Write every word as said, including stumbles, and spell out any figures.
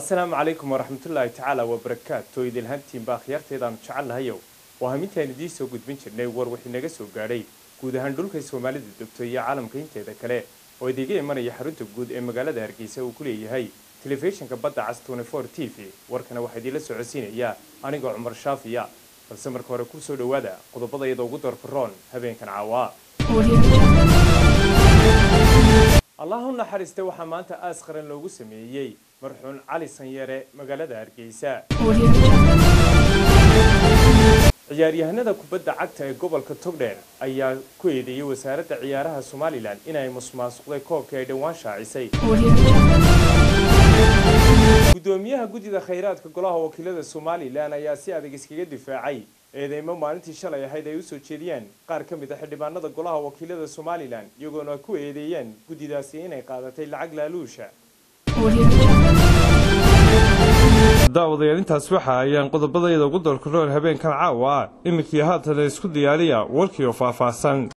السلام عليكم ورحمة الله تعالى وبركاته. تويد الهنتين باخيرتيدان جعل هيو وهمينتين دي soo gudbin jirnay war wixii naga soo gaaray guud ahaan dhulka Soomaalida degto iyo caalamka inteeda kale oo idiga imanaya xarunta guud ee magaalada Hargeysa uu ku leeyahay telefishinka badda cas twenty-four T V warkana waxa idin la socodsiinaya aniga Umar Shaafiya balse marka hore ku soo dhawaada qodobada iyada ugu doorkaroon habeenkan caawa Allahu naxariiste waxa maanta aas qaran loogu sameeyay marxuun Ali Sanyare magaalada Hargeysa ciyaaryahanada kubadda cagta ee gobolka Togdheer ayaa ku eedeeyay wasaaradda ciyaaraha Somaliland inay musmaasuqday koobka ay dhawaan shaacisay gudoomiyaha gudida khayraadka golaha wakiilada Somaliland ayaa si adag iskaga difaacay eedeymo maalintii shalay ahayd ay u soo jeediyeen qaar ka mid ah xildhibaanada golaha wakiilada Somaliland iyagoona ku eedeeyeen gudidaasi inay qaadatay lacag laaluusha daawadayaal intaas waxa ayaan qodobada iyada ugu doorkaroon habeenkan caawa iminkii haatan isku diyaariya warkii oo faahfaahsan